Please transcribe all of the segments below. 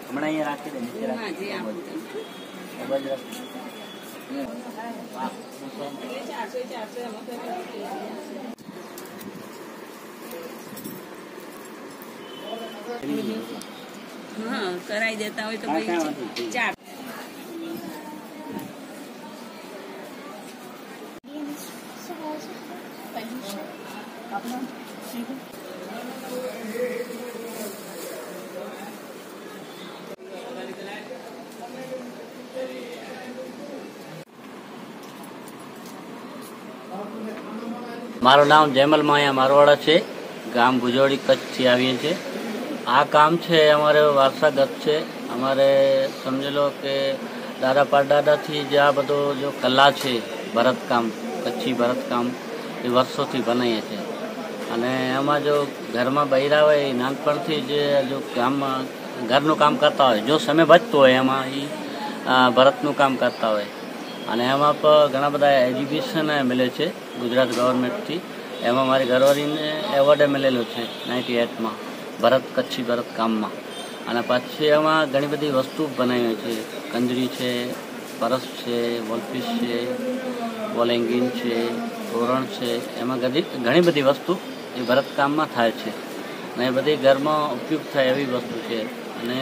હમણાં અહીંયા રાખી દે નીચે રાખી હા કરાઈ દેતા હોય તો ભાઈ 4 મારું નામ જયમલ માયા મારવાડા છે, ગામ ભુજોડી કચ્છથી આવીએ છીએ। આ કામ છે અમારે વારસાગત છે। અમારે સમજી લો કે દાદા પરદાદાથી જે આ બધો જો કલા છે ભરતકામ, કચ્છી ભરતકામ એ વર્ષોથી બનાવીએ છીએ। અને એમાં જો ઘરમાં બૈરા હોય એ નાનપણથી જે જો ગામમાં ઘરનું કામ કરતા હોય, જો સમય બચતો હોય એમાં એ ભરતનું કામ કરતા હોય। અને એમાં પણ ઘણા બધા એક્ઝિબિશન મળે છે ગુજરાત ગવર્મેન્ટથી। એમાં મારી ઘરવાળીને એવોર્ડ મળેલો છે 98માં ભરત કચ્છી ભરત કામમાં। અને પછી એમાં ઘણી બધી વસ્તુ બનાવી છે, કંજરી છે, પરસ છે, વોલપીસ છે, વોલેંગીન છે, તોરણ છે। એમાં ઘણી બધી વસ્તુ એ ભરતકામમાં થાય છે અને એ બધી ઘરમાં ઉપયોગ થાય એવી વસ્તુ છે। અને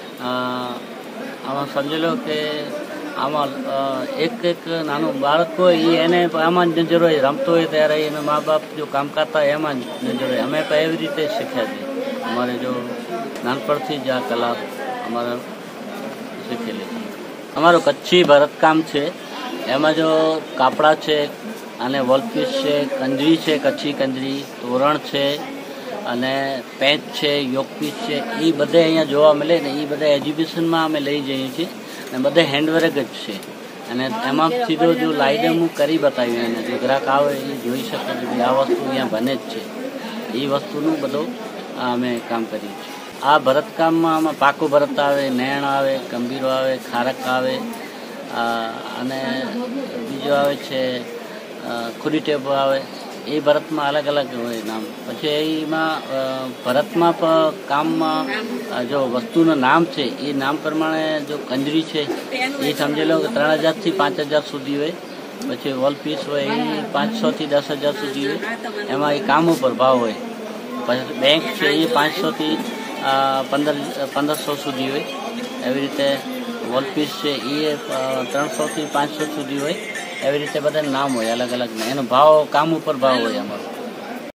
આમાં સમજી લો કે આમાં એક નાનું બાળક હોય એને આમાં જ નજર હોય, રમતો હોય ત્યારે એના મા બાપ જો કામ કરતા હોય એમાં જ નજર હોય। અમે પણ એવી રીતે શીખ્યા છીએ। અમારે જો નાનપણથી જ આ કલા અમારે શીખેલી છે। અમારું કચ્છી ભરતકામ છે, એમાં જો કાપડા છે અને વોલપીસ છે, કંજરી છે, કચ્છી કંજરી, તોરણ છે અને પેચ છે, યોગપીસ છે, એ બધે અહીંયા જોવા મળે ને એ બધા એક્ઝિબિશનમાં અમે લઈ જઈએ છીએ। અને બધે હેન્ડવર્ક જ છે અને એમાં સીધો જો લાઈને હું કરી બતાવ્યું એને જો ગ્રાહક આવે એ જોઈ શકે કે આ વસ્તુ અહીંયા બને જ છે, એ વસ્તુનું બધું અમે કામ કરીએ છીએ। આ ભરતકામમાં આમાં પાકું ભરત આવે, નયણ આવે, ગંભીરો આવે, ખારક આવે અને બીજો આવે છે ખુરી ટેબો આવે। એ ભરતમાં અલગ અલગ હોય નામ। પછી એમાં ભરતમાં પણ કામમાં જો વસ્તુનું નામ છે એ નામ પ્રમાણે જો કંજરી છે એ સમજી લો કે 3000 થી 5000 સુધી હોય। પછી વોલપીસ હોય એ 500 થી 10000 સુધી હોય, એમાં એ કામ ઉપર ભાવ હોય। પછી બેંક છે એ 500 થી 1500 સુધી હોય। એવી રીતે વોલપીસ છે એ 300 થી 500 સુધી હોય। એવી રીતે બધા નામ હોય અલગ અલગ, એનો ભાવ કામ ઉપર ભાવ હોય અમારો।